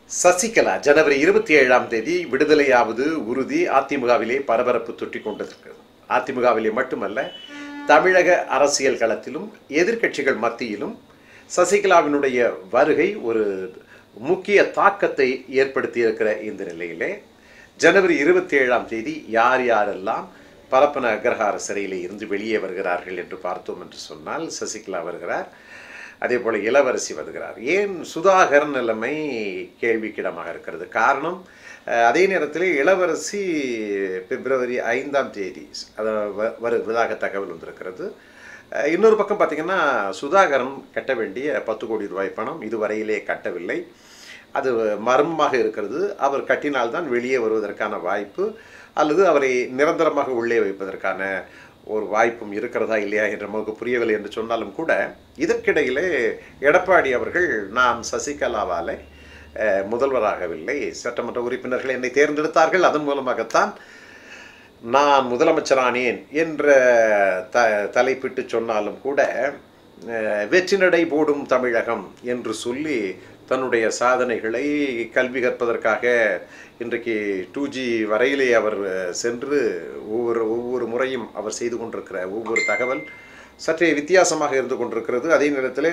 சசிகலா ஜனவரி 27ஆம் தேதி விடுதலையாவது உறுதி. அதிமுகவிலே பரபரப்பு தொற்றிக் கொண்டிருக்கிறது. அதிமுகவிலே மட்டுமல்ல, தமிழக அரசியல் களத்திலும் எதிர்க்கட்சிகள் மத்தியிலும் சசிகலாவினுடைய வருகை ஒரு முக்கிய தாக்கத்தை ஏற்படுத்தி இருக்கிற இந்த நிலையிலே ஜனவரி 27ஆம் தேதி யார் யாரெல்லாம் பரப்பன அக்ரஹார சிறையிலே இருந்து வெளியே வருகிறார்கள் என்று பார்த்தோம் என்று சொன்னால், சசிகலா வருகிறார், அதே போல் இளவரசி வருகிறார். ஏன் சுதாகர் நிலைமை கேள்விக்கிடமாக இருக்கிறது? காரணம், அதே நேரத்தில் இளவரசி பிப்ரவரி 5ஆம் தேதி வருவதாக தகவல் வந்திருக்கிறது. இன்னொரு பக்கம் பார்த்திங்கன்னா, சுதாகரன் கட்ட வேண்டிய 10 கோடி ரூபாய் பணம் இதுவரையிலே கட்டவில்லை. அது மர்மமாக இருக்கிறது. அவர் கட்டினால்தான் வெளியே வருவதற்கான வாய்ப்பு, அல்லது அவரை நிரந்தரமாக உள்ளே வைப்பதற்கான ஒரு வாய்ப்பும் இருக்கிறதா இல்லையா என்று நமக்கு புரியவில்லை என்று சொன்னாலும் கூட, இதற்கிடையிலே எடப்பாடி அவர்கள் நான் சசிகலாவாலே முதல்வராகவில்லை, சட்டமன்ற உறுப்பினர்கள் என்னை தேர்ந்தெடுத்தார்கள், அதன் மூலமாகத்தான் நான் முதலமைச்சரானேன் என்ற தலைப்பிட்டு சொன்னாலும் கூட, வெற்றி நடை போடும் தமிழகம் என்று சொல்லி தன்னுடைய சாதனைகளை கல்வி கற்பதற்காக இன்றைக்கு 2G வரையிலே அவர் சென்று ஒவ்வொரு முறையும் அவர் செய்து கொண்டிருக்கிற ஒவ்வொரு தகவல் சற்றே வித்தியாசமாக இருந்து கொண்டிருக்கிறது. அதே நேரத்தில்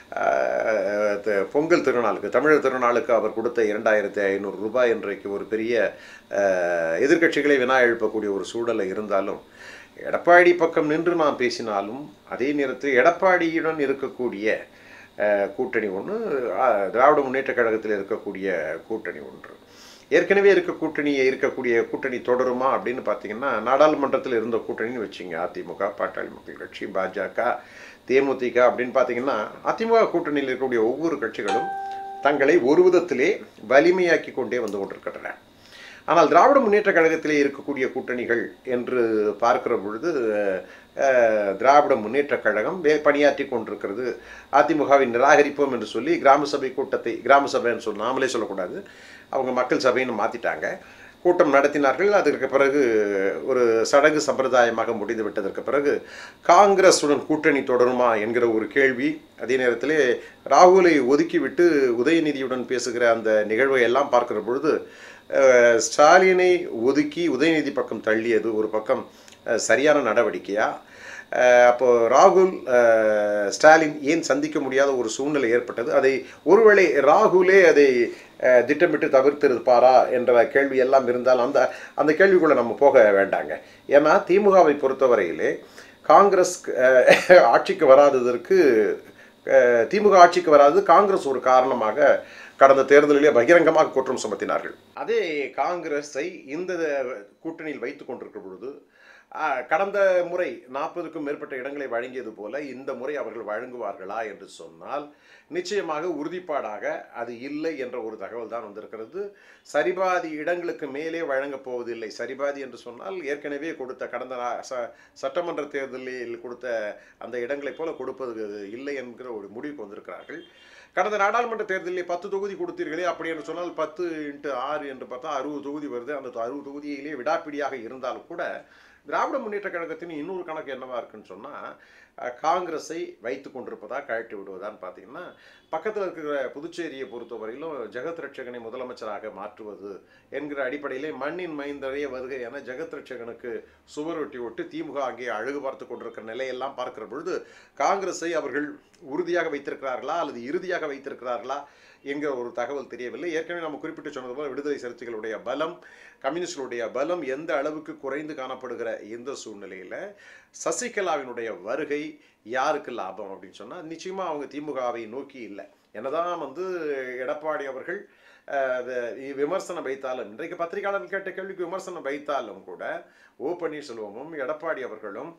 பொங்கல் திருநாளுக்கு, தமிழர் திருநாளுக்கு அவர் கொடுத்த 2500 ரூபாய் இன்றைக்கு ஒரு பெரிய எதிர்க்கட்சிகளை வினா எழுப்பக்கூடிய ஒரு சூழலை இருந்தாலும், எடப்பாடி பக்கம் நின்று நாம் பேசினாலும் அதே நேரத்தில் எடப்பாடியுடன் இருக்கக்கூடிய கூட்டணி ஒன்று, திராவிட முன்னேற்ற கழகத்தில் இருக்கக்கூடிய கூட்டணி ஒன்று, ஏற்கனவே இருக்கக்கூடிய கூட்டணி தொடருமா அப்படின்னு பார்த்தீங்கன்னா, நாடாளுமன்றத்தில் இருந்த கூட்டணின்னு வச்சுங்க, அதிமுக, பாட்டாளி மக்கள் கட்சி, பாஜக, தேமுதிக அப்படின்னு பார்த்தீங்கன்னா, அதிமுக கூட்டணியில் இருக்கக்கூடிய ஒவ்வொரு கட்சிகளும் தங்களை ஒரு விதத்திலே வலிமையாக்கி கொண்டே வந்து கொண்டிருக்கின்றன. ஆனால் திராவிட முன்னேற்ற கழகத்திலே இருக்கக்கூடிய கூட்டணிகள் என்று பார்க்கிற பொழுது, திராவிட முன்னேற்ற கழகம் பணியாற்றி கொண்டிருக்கிறது. அதிமுகவை நிராகரிப்போம் என்று சொல்லி கிராம சபை கூட்டத்தை, கிராம சபைன்னு சொல்லி நாமளே சொல்லக்கூடாது, அவங்க மக்கள் சபைன்னு மாற்றிட்டாங்க, கூட்டம் நடத்தினார்கள். அதற்கு பிறகு ஒரு சடங்கு சம்பிரதாயமாக முடிந்து விட்டதற்கு பிறகு காங்கிரஸுடன் கூட்டணி தொடருமா என்கிற ஒரு கேள்வி, அதே நேரத்தில் ராகுலை ஒதுக்கிவிட்டு உதயநிதியுடன் பேசுகிற அந்த நிகழ்வை எல்லாம் பார்க்கிற பொழுது, ஸ்டாலினை ஒதுக்கி உதயநிதி பக்கம் தள்ளியது ஒரு பக்கம் சரியான நடவடிக்கையா? அப்போது ராகுல் ஸ்டாலின் ஏன் சந்திக்க முடியாத ஒரு சூழ்நிலை ஏற்பட்டது? அதை ஒருவேளை ராகுலே அதை திட்டமிட்டு தவிர்த்திருப்பாரா என்ற கேள்வி எல்லாம் இருந்தால் அந்த கேள்விக்குள்ளே நம்ம போக வேண்டாங்க. ஏன்னா திமுகவை பொறுத்தவரையிலே காங்கிரஸ் ஆட்சிக்கு வராததற்கு, திமுக ஆட்சிக்கு வராது காங்கிரஸ் ஒரு காரணமாக கடந்த தேர்தலிலே பகிரங்கமாக குற்றம் சுமத்தினார்கள். அதே காங்கிரஸை இந்த கூட்டணியில் வைத்து கொண்டிருக்கிற பொழுது, கடந்த முறை 40க்கும் மேற்பட்ட இடங்களை வழங்கியது போல இந்த முறை அவர்கள் வழங்குவார்களா என்று சொன்னால், நிச்சயமாக உறுதிப்பாடாக அது இல்லை என்ற ஒரு தகவல் தான் வந்திருக்கிறது. சரிபாதி இடங்களுக்கு மேலே வழங்கப் போவதில்லை. சரிபாதி என்று சொன்னால் ஏற்கனவே கொடுத்த கடந்த சட்டமன்ற தேர்தலில் கொடுத்த அந்த இடங்களைப் போல கொடுப்பது இல்லை என்கிற ஒரு முடிவுக்கு வந்திருக்கிறார்கள். கடந்த நாடாளுமன்ற தேர்தலில் 10 தொகுதி கொடுத்தீர்களே, அப்படி என்று சொன்னால் 10 × 6 என்று பார்த்தா 60 தொகுதி வருது. அந்த 60 தொகுதியிலே விடாப்பிடியாக இருந்தாலும் கூட, திராவிட முன்னேற்ற கழகத்தின் இன்னொரு கணக்கு என்னவா இருக்குன்னு சொன்னால், காங்கிரஸை வைத்து கொண்டிருப்பதா கழட்டி விடுவதான்னு பார்த்தீங்கன்னா, பக்கத்தில் இருக்கிற புதுச்சேரியை பொறுத்தவரையிலும் ஜெகத் ரட்சகனை முதலமைச்சராக மாற்றுவது என்கிற அடிப்படையிலே மண்ணின் மைந்தரைய வருகை என ஜெகத் ரட்சகனுக்கு சுவர் ஒட்டி விட்டு திமுக அங்கே அழகு பார்த்து கொண்டிருக்கிற நிலையெல்லாம் பார்க்கிற பொழுது, காங்கிரஸை அவர்கள் உறுதியாக வைத்திருக்கிறார்களா அல்லது இறுதியாக வைத்திருக்கிறார்களா என்கிற ஒரு தகவல் தெரியவில்லை. ஏற்கனவே நம்ம குறிப்பிட்டு சொன்னது போல, விடுதலை சிறுத்தைகளுடைய பலம், கம்யூனிஸ்டுடைய பலம் எந்த அளவுக்கு குறைந்து காணப்படுகிற இந்த சூழ்நிலையில் சசிகலாவினுடைய வருகை யாருக்கு லாபம் அப்படின்னு சொன்னால், நிச்சயமாக அவங்க திமுகவை நோக்கி இல்லை. என்னதான் எடப்பாடி அவர்கள் விமர்சனம் வைத்தாலும், இன்றைக்கு பத்திரிகையாளர்கள் கேட்ட கேள்விக்கு விமர்சனம் வைத்தாலும் கூட, ஓ பன்னீர்செல்வமும் எடப்பாடி அவர்களும்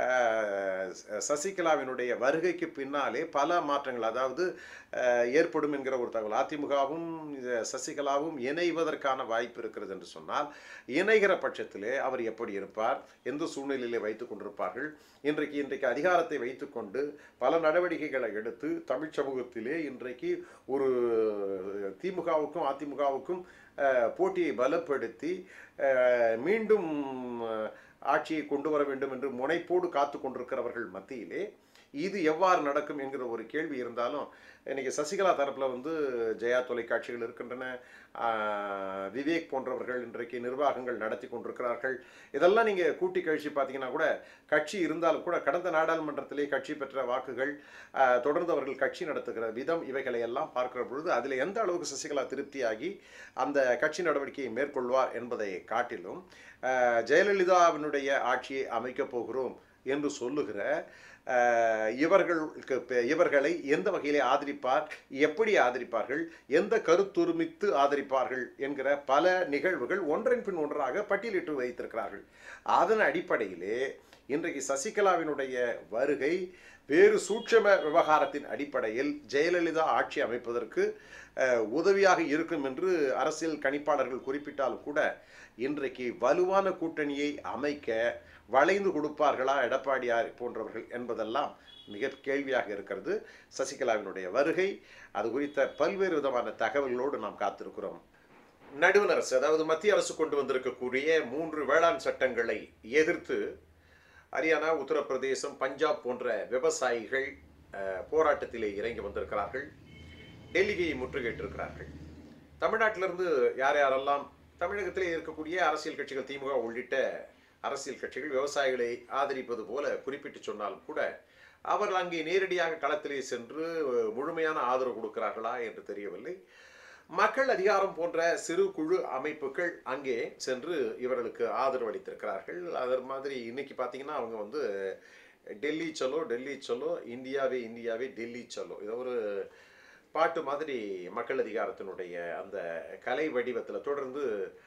சசிகலாவினுடைய வருகைக்கு பின்னாலே பல மாற்றங்கள் அதாவது ஏற்படும் என்கிற ஒரு தகவல். அதிமுகவும் சசிகலாவும் இணைவதற்கான வாய்ப்பு இருக்கிறது என்று சொன்னால், இணைகிற பட்சத்திலே அவர் எப்படி இருப்பார், எந்த சூழ்நிலையிலே வைத்து கொண்டிருப்பார்கள், இன்றைக்கு அதிகாரத்தை வைத்துக்கொண்டு பல நடவடிக்கைகளை எடுத்து தமிழ் சமூகத்திலே இன்றைக்கு ஒரு திமுகவுக்கும் அதிமுகவுக்கும் போட்டியை பலப்படுத்தி மீண்டும் ஆட்சியை கொண்டு வர வேண்டும் என்று முனைப்போடு காத்து கொண்டிருக்கிறவர்கள் மத்தியிலே இது எவ்வாறு நடக்கும் என்கிற ஒரு கேள்வி இருந்தாலும் இன்றைக்கி சசிகலா தரப்பில் வந்து ஜெயா தொலைக்காட்சிகள் இருக்கின்றன, விவேக் போன்றவர்கள் இன்றைக்கு நிர்வாகங்கள் நடத்தி கொண்டிருக்கிறார்கள். இதெல்லாம் நீங்கள் கூட்டி கழிச்சு பார்த்தீங்கன்னா கூட கட்சி இருந்தாலும் கூட கடந்த நாடாளுமன்றத்திலே கட்சி பெற்ற வாக்குகள், தொடர்ந்து அவர்கள் கட்சி நடத்துகிற விதம், இவைகளை எல்லாம் பார்க்கிற பொழுது அதில் எந்த அளவுக்கு சசிகலா திருப்தியாகி அந்த கட்சி நடவடிக்கையை மேற்கொள்வார் என்பதை காட்டிலும் ஜெயலலிதாவினுடைய ஆட்சியை அமைக்கப் போகிறோம் என்று சொல்லுகிற இவர்களை எந்த வகையிலே ஆதரிப்பார், எப்படி ஆதரிப்பார்கள், எந்த கருத்துரிமித்து ஆதரிப்பார்கள் என்கிற பல நிகழ்வுகள் ஒன்றன் பின் ஒன்றாக பட்டியலிட்டு வைத்திருக்கிறார்கள். அதன் அடிப்படையிலே இன்றைக்கு சசிகலாவினுடைய வருகை வேறு சூட்சம விவகாரத்தின் அடிப்படையில் ஜெயலலிதா ஆட்சி அமைப்பதற்கு உதவியாக இருக்கும் என்று அரசியல் கணிப்பாளர்கள் குறிப்பிட்டாலும் கூட இன்றைக்கு வலுவான கூட்டணியை அமைக்க வளைந்து கொடுப்பார்களா எடப்பாடியார் போன்றவர்கள் என்பதெல்லாம் மிக கேள்வியாக இருக்கிறது. சசிகலாவினுடைய வருகை அது குறித்த பல்வேறு விதமான தகவல்களோடு நாம் காத்திருக்கிறோம். நடுவண் அரசு, அதாவது மத்திய அரசு கொண்டு வந்திருக்கக்கூடிய 3 வேளாண் சட்டங்களை எதிர்த்து ஹரியானா, உத்தரப்பிரதேசம், பஞ்சாப் போன்ற விவசாயிகள் போராட்டத்திலே இறங்கி வந்திருக்கிறார்கள். டெல்லியை முற்றுகையிட்டிருக்கிறார்கள். தமிழ்நாட்டிலிருந்து யார் யாரெல்லாம் தமிழகத்திலே இருக்கக்கூடிய அரசியல் கட்சிகள், திமுக உள்ளிட்ட அரசியல் கட்சிகள் விவசாயிகளை ஆதரிப்பது போல குறிப்பிட்டு சொன்னாலும் கூட அவர்கள் அங்கே நேரடியாக களத்திலே சென்று முழுமையான ஆதரவு கொடுக்கிறார்களா என்று தெரியவில்லை. மக்கள் அதிகாரம் போன்ற சிறு குழு அமைப்புகள் அங்கே சென்று இவர்களுக்கு ஆதரவு அளித்திருக்கிறார்கள். அது மாதிரி இன்னைக்கு பார்த்தீங்கன்னா அவங்க வந்து டெல்லி சலோ, டெல்லி சலோ, இந்தியாவே இந்தியாவே, டெல்லி சலோ, இதை ஒரு பாட்டு மாதிரி மக்கள் அதிகாரத்தினுடைய அந்த கலை வடிவத்தில் தொடர்ந்து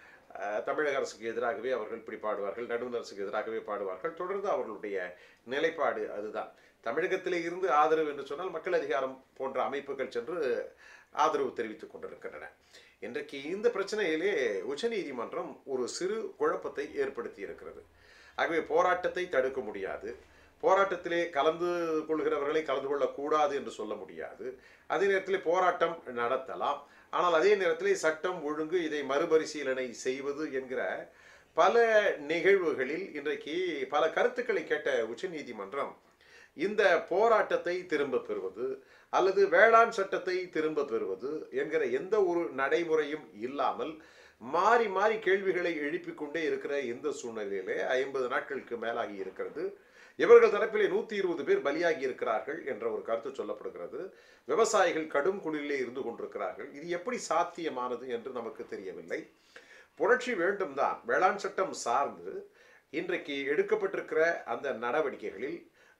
தமிழக அரசுக்கு எதிராகவே அவர்கள் இப்படி பாடுவார்கள், நடுவண் அரசுக்கு எதிராகவே பாடுவார்கள். தொடர்ந்து அவர்களுடைய நிலைப்பாடு அதுதான். தமிழகத்திலே இருந்து ஆதரவு என்று சொன்னால் மக்கள் அதிகாரம் போன்ற அமைப்புகள் சென்று ஆதரவு தெரிவித்துக் கொண்டிருக்கின்றன. இன்றைக்கு இந்த பிரச்சனையிலே உச்சநீதிமன்றம் ஒரு சிறு குழப்பத்தை ஏற்படுத்தி இருக்கிறது. ஆகவே போராட்டத்தை தடுக்க முடியாது, போராட்டத்திலே கலந்து கொள்கிறவர்களை கலந்து கொள்ளக்கூடாது என்று சொல்ல முடியாது. அதே நேரத்தில் போராட்டம் நடத்தலாம், ஆனால் அதே நேரத்தில் சட்டம் ஒழுங்கு இதை மறுபரிசீலனை செய்வது என்கிற பல நிகழ்வுகளில் இன்றைக்கு பல கருத்துக்களை கேட்ட உச்சநீதிமன்றம் இந்த போராட்டத்தை திரும்ப பெறுவது அல்லது வேளாண் சட்டத்தை திரும்ப பெறுவது என்கிற எந்த ஒரு நடைமுறையும் இல்லாமல் மாறி மாறி கேள்விகளை எழுப்பிக் கொண்டே இருக்கிற இந்த சூழ்நிலையிலே 50 நாட்களுக்கு மேலாகி இருக்கிறது. இவர்கள் தரப்பிலே 120 பேர் பலியாகி இருக்கிறார்கள் என்ற ஒரு கருத்து சொல்லப்படுகிறது. விவசாயிகள் கடும் குளிரிலே இருந்து கொண்டிருக்கிறார்கள். இது எப்படி சாத்தியமானது என்று நமக்கு தெரியவில்லை. புரட்சி வேண்டும் தான். வேளாண் சட்டம் சார்ந்து இன்றைக்கு எடுக்கப்பட்டிருக்கிற அந்த நடவடிக்கைகளில்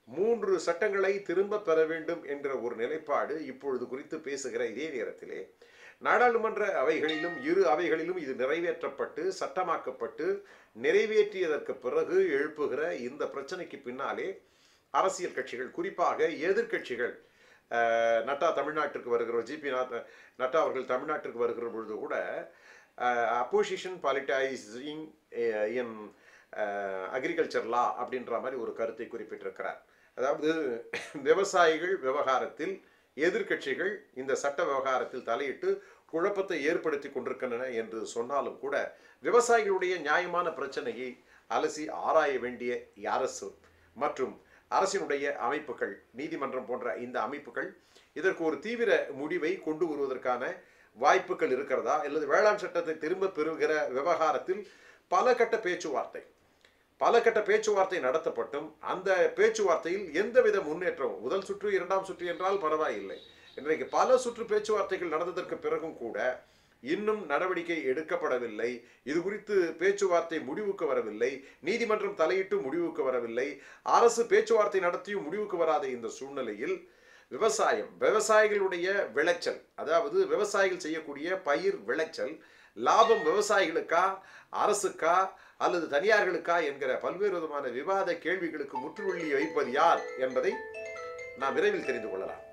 3 சட்டங்களை திரும்ப பெற வேண்டும் என்ற ஒரு நிலைப்பாடு இப்பொழுது குறித்து பேசுகிற இதே நேரத்திலே நாடாளுமன்ற அவைகளிலும் இரு அவைகளிலும் இது நிறைவேற்றப்பட்டு சட்டமாக்கப்பட்டு நிறைவேற்றியதற்கு பிறகு எழுப்புகிற இந்த பிரச்சனைக்கு பின்னாலே அரசியல் கட்சிகள், குறிப்பாக எதிர்கட்சிகள், நட்டா தமிழ்நாட்டிற்கு வருகிற ஜிபி நட்டா அவர்கள் தமிழ்நாட்டிற்கு வருகிற பொழுது கூட அப்போசிஷன் பாலிட்டைசிங் இன் அக்ரிகல்ச்சர் லா அப்படின்ற மாதிரி ஒரு கருத்தை குறிப்பிட்டிருக்கிறார். அதாவது விவசாயிகள் விவகாரத்தில் எதிர்கட்சிகள் இந்த சட்ட விவகாரத்தில் தலையிட்டு குழப்பத்தை ஏற்படுத்தி கொண்டிருக்கின்றன என்று சொன்னாலும் கூட விவசாயிகளுடைய நியாயமான பிரச்சனையை அலசி ஆராய வேண்டிய அரசு மற்றும் அரசினுடைய அமைப்புகள், நீதிமன்றம் போன்ற இந்த அமைப்புகள் இதற்கு ஒரு தீவிர முடிவை கொண்டு வருவதற்கான வாய்ப்புகள் இருக்கிறதா, அல்லது வேளாண் சட்டத்தை திரும்ப பெறுகிற விவகாரத்தில் பல கட்ட பேச்சுவார்த்தை நடத்தப்பட்டும் அந்த பேச்சுவார்த்தையில் எந்தவித முன்னேற்றம், முதல் சுற்று 2ஆம் சுற்று என்றால் பரவாயில்லை, இன்றைக்கு பல சுற்று பேச்சுவார்த்தைகள் நடந்ததற்கு பிறகும் கூட இன்னும் நடவடிக்கை எடுக்கப்படவில்லை. இது குறித்து பேச்சுவார்த்தை முடிவுக்கு வரவில்லை, நீதிமன்றம் தலையிட்டு முடிவுக்கு வரவில்லை, அரசு பேச்சுவார்த்தை நடத்தியும் முடிவுக்கு வராத இந்த சூழ்நிலையில் விவசாயிகளுடைய விளைச்சல், அதாவது விவசாயிகள் செய்யக்கூடிய பயிர் விளைச்சல் லாபம் விவசாயிகளுக்கா, அரசுக்கா அல்லது தனியார்களுக்கா என்கிற பல்வேறு விதமான விவாத கேள்விகளுக்கு முற்றுப்புள்ளி வைப்பது யார் என்பதை நாம் விரைவில் தெரிந்து கொள்ளலாம்.